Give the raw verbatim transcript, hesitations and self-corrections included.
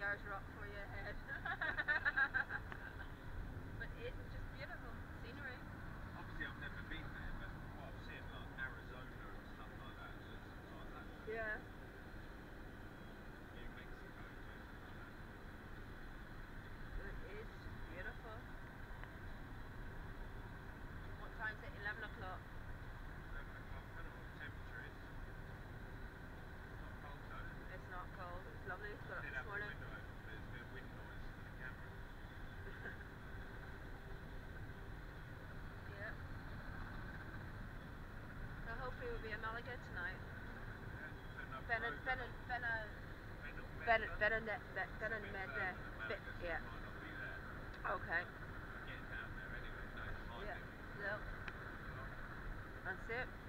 Garage Rock for your head. But it is just beautiful scenery. Obviously I've never been there, but what I've seen like Arizona and stuff like that, it looks like that. Yeah. New Mexico too. It is just beautiful. What time is it? eleven o'clock. eleven o'clock, I don't know what the temperature is. It's not cold though, is it? It's not cold, it's lovely. It's got I up did this have the morning. window open, but there's a bit of wind noise for the camera. Yeah. So hopefully we'll be in Malaga tonight. Yeah, Bena, Bena, Bena, Bena, Bena, Bena, Bena, yeah. Might not be there. Okay. We're getting down there anyway, so it might Yeah. be. Yep. That's it.